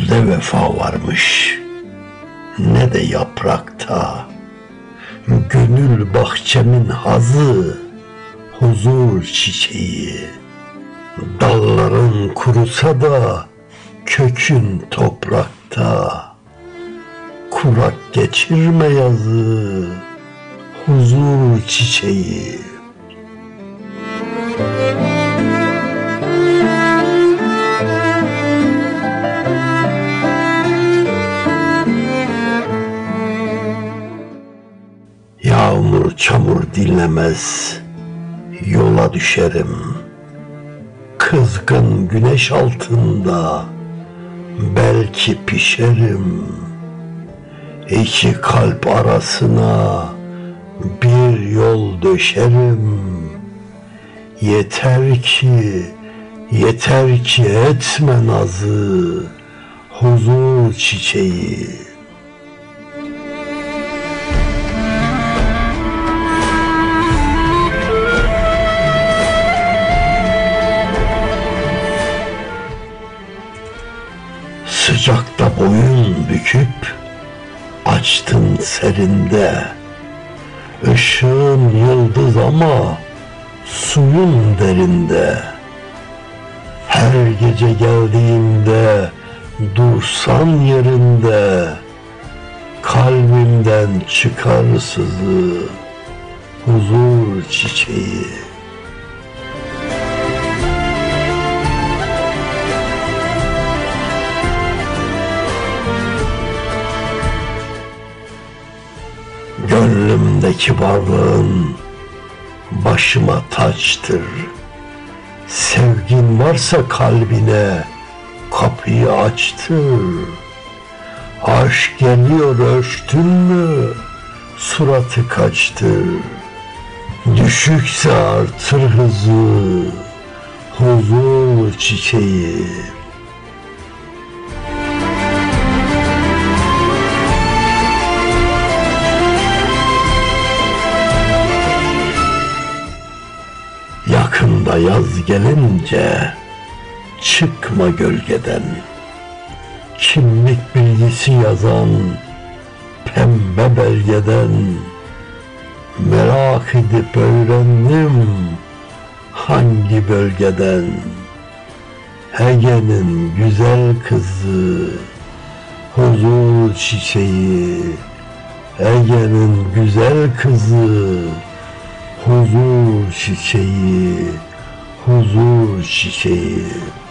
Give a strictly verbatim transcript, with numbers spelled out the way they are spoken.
Sözde vefa varmış, ne de yaprakta. Gönül bahçemin hazı, huzur çiçeği. Dalların kurusa da kökün toprakta. Kurak geçirme yazı, huzur çiçeği. Yağmur çamur dinlemez, yola düşerim. Kızgın güneş altında belki pişerim. İki kalp arasına bir yol döşerim. Yeter ki, yeter ki etme nazı, huzur çiçeği. Sıcakta boyun büküp açtın serinde. Işığın yıldız ama suyun derinde. Her gece geldiğimde dursan yerinde. Kalbimden çıkar sızı, huzur çiçeği. Gönlümdeki varlığın başıma taçtır. Sevgin varsa kalbine kapıyı açtır. Aşk geliyor ölçtün mü suratı kaçtır. Düşükse artır hızı, huzur çiçeği. Yakında yaz gelince çıkma gölgeden. Kimlik bilgisi yazan pembe belgeden merak edip öğrendim hangi bölgeden. Ege'nin güzel kızı, huzur çiçeği. Ege'nin güzel kızı, huzur çiçeği, huzur çiçeği.